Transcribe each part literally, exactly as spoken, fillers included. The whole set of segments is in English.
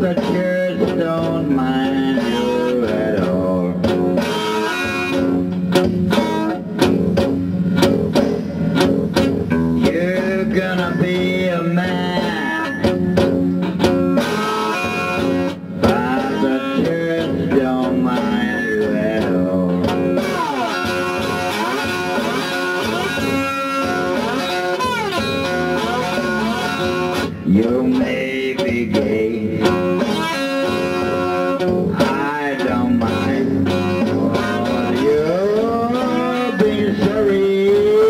the church don't mind you at all. You're gonna be a man, but the church don't mind you at all. You may be gay, I don't mind. Oh, you've been sorry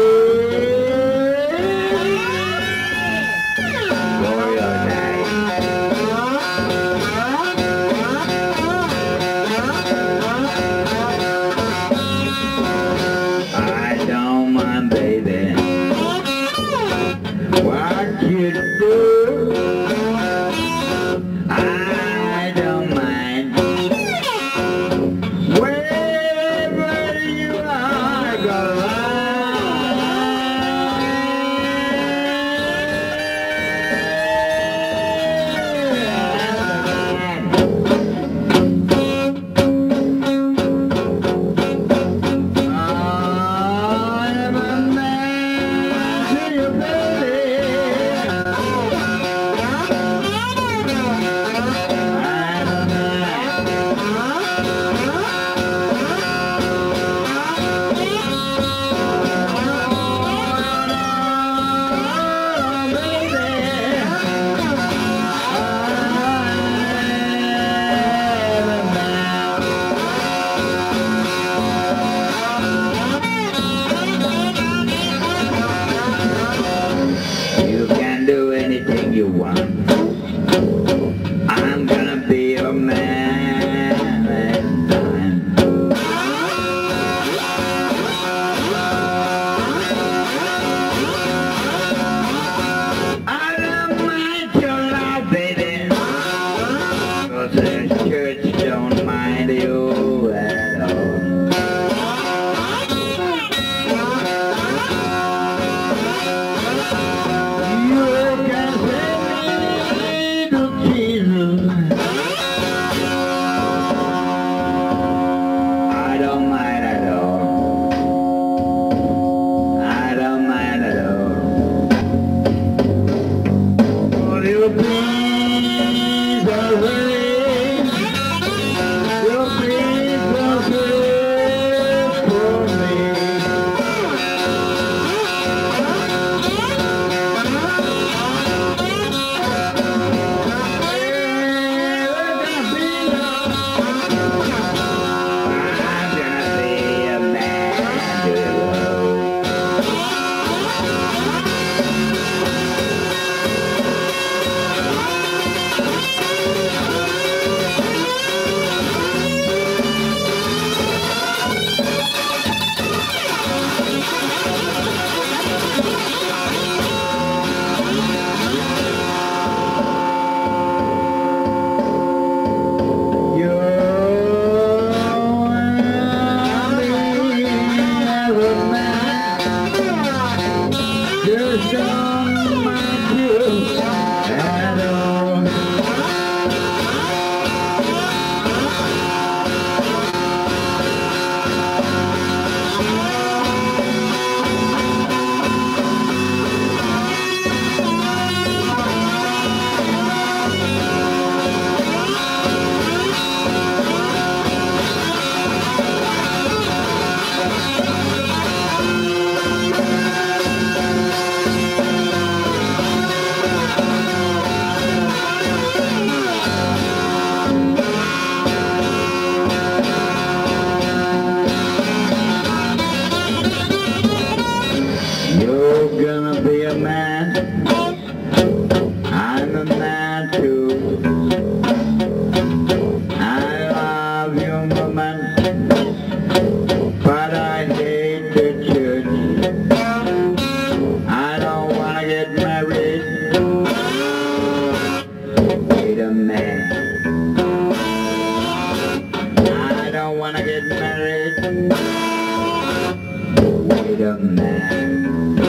for your night. I don't mind, baby, what you do. I don't mind. Wherever you are, go you want. I'm gonna be your man next time. I don't mind your love, baby, 'cause the church don't mind you at all. I don't mind at all. I don't mind at all. Will you please away? You please away for me. Just don't mind you at all. You're gonna be a man, I'm a man too. I love you, woman, but I hate the church. I don't wanna get married with a man. I don't wanna get married with a man.